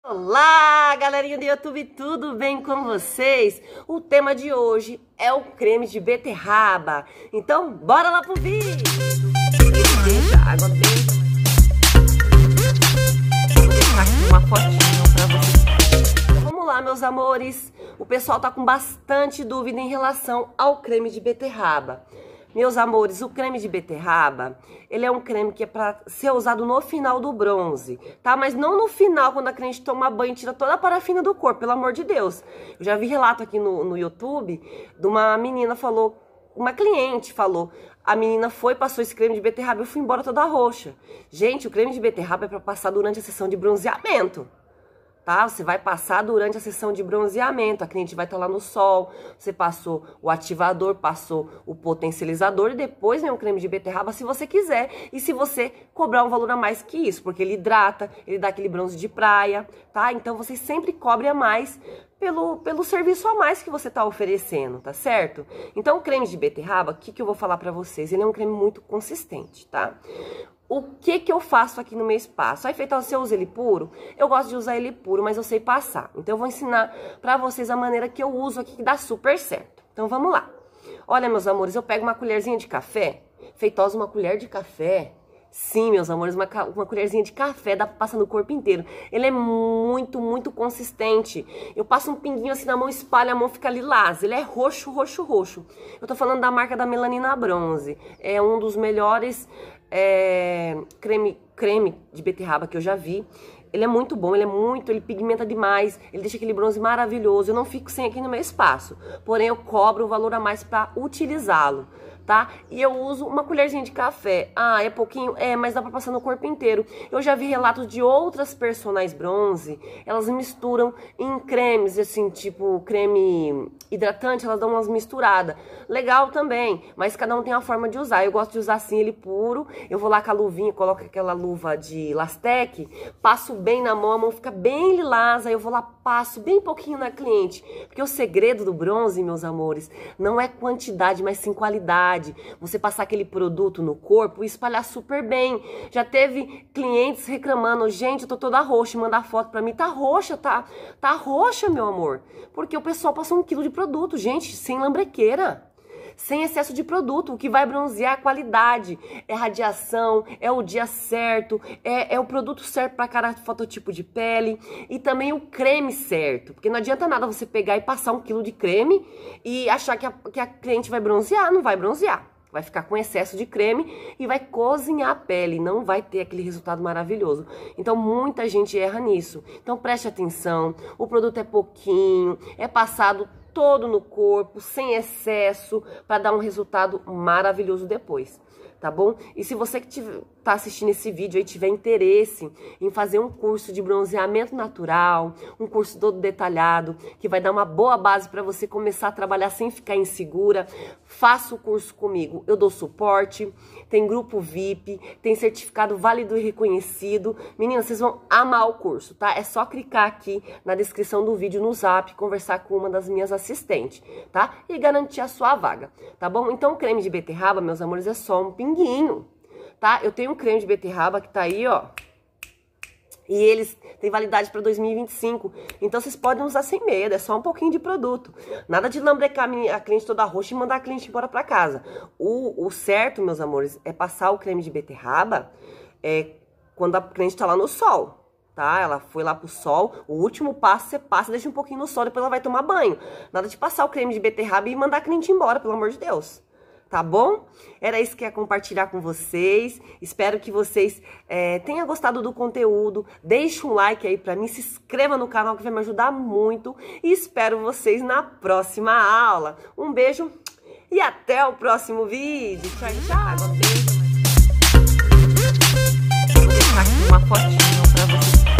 Olá, galerinha do YouTube, tudo bem com vocês? O tema de hoje é o creme de beterraba. Então, bora lá pro vídeo! Deixa a água bem... Vou deixar aqui uma fotinho pra vocês. Então, vamos lá, meus amores. O pessoal tá com bastante dúvida em relação ao creme de beterraba. Meus amores, o creme de beterraba, ele é um creme que é para ser usado no final do bronze, tá? Mas não no final, quando a cliente toma banho e tira toda a parafina do corpo, pelo amor de Deus. Eu já vi relato aqui no YouTube de uma menina uma cliente falou, a menina passou esse creme de beterraba e eu fui embora toda roxa. Gente, o creme de beterraba é para passar durante a sessão de bronzeamento. Tá? Você vai passar durante a sessão de bronzeamento, a cliente vai estar lá no sol, você passou o ativador, passou o potencializador e depois vem o creme de beterraba se você quiser e se você cobrar um valor a mais que isso, porque ele hidrata, ele dá aquele bronze de praia, tá? Então você sempre cobre a mais pelo serviço a mais que você está oferecendo, tá certo? Então o creme de beterraba, o que eu vou falar pra vocês? Ele é um creme muito consistente, tá? O que eu faço aqui no meu espaço? Aí, Feitosa, você usa ele puro? Eu gosto de usar ele puro, mas eu sei passar. Então, eu vou ensinar pra vocês a maneira que eu uso aqui, que dá super certo. Então, vamos lá. Olha, meus amores, eu pego uma colherzinha de café. Feitosa, uma colher de café. Sim, meus amores, uma colherzinha de café dá pra passar no corpo inteiro. Ele é muito, muito consistente. Eu passo um pinguinho assim na mão, espalho, a mão fica lilás. Ele é roxo, roxo, roxo. Eu tô falando da marca da Melanina Bronze. É um dos melhores creme de beterraba que eu já vi. Ele é muito bom, ele pigmenta demais, ele deixa aquele bronze maravilhoso. Eu não fico sem aqui no meu espaço, porém eu cobro o valor a mais para utilizá-lo, tá? E eu uso uma colherzinha de café. Ah, é pouquinho? É, mas dá pra passar no corpo inteiro. Eu já vi relatos de outras personagens bronze, elas misturam em cremes, assim, tipo creme hidratante, elas dão umas misturadas. Legal também, mas cada um tem uma forma de usar. Eu gosto de usar assim ele puro. Eu vou lá com a luvinha, coloco aquela luva de Lastec, passo bem na mão, a mão fica bem lilás, aí eu vou lá, passo bem pouquinho na cliente. Porque o segredo do bronze, meus amores, não é quantidade, mas sim qualidade. Você passar aquele produto no corpo e espalhar super bem. Já teve clientes reclamando, gente, eu tô toda roxa, e mandar foto pra mim, tá roxa, tá roxa, meu amor. Porque o pessoal passou 1 quilo de produto, gente, sem lambrequeira. Sem excesso de produto, o que vai bronzear é a qualidade, é a radiação, é o dia certo, é o produto certo para cada fototipo de pele e também o creme certo, porque não adianta nada você pegar e passar 1 quilo de creme e achar que a cliente vai bronzear, não vai bronzear. Vai ficar com excesso de creme e vai cozinhar a pele, não vai ter aquele resultado maravilhoso. Então, muita gente erra nisso. Então, preste atenção, o produto é pouquinho, é passado todo no corpo, sem excesso, para dar um resultado maravilhoso depois, tá bom? E se você que tá assistindo esse vídeo aí tiver interesse em fazer um curso de bronzeamento natural, um curso todo detalhado, que vai dar uma boa base para você começar a trabalhar sem ficar insegura, faça o curso comigo. Eu dou suporte, tem grupo VIP, tem certificado válido e reconhecido. Meninas, vocês vão amar o curso, tá? É só clicar aqui na descrição do vídeo no Zap, conversar com uma das minhas assistentes, tá? E garantir a sua vaga, tá bom? Então, o creme de beterraba, meus amores, é só um pinguinho, tá? Eu tenho um creme de beterraba que tá aí, ó. E eles têm validade para 2025. Então, vocês podem usar sem medo. É só um pouquinho de produto. Nada de lambrecar a cliente toda roxa e mandar a cliente embora para casa. O certo, meus amores, é passar o creme de beterraba quando a cliente tá lá no sol. Tá? Ela foi lá pro sol. O último passo, você passa, deixa um pouquinho no sol, depois ela vai tomar banho. Nada de passar o creme de beterraba e mandar a cliente embora, pelo amor de Deus. Tá bom? Era isso que eu ia compartilhar com vocês. Espero que vocês tenham gostado do conteúdo. Deixe um like aí pra mim, se inscreva no canal que vai me ajudar muito. E espero vocês na próxima aula. Um beijo e até o próximo vídeo. Tchau, tchau. Vou deixar aqui uma fotinho pra vocês.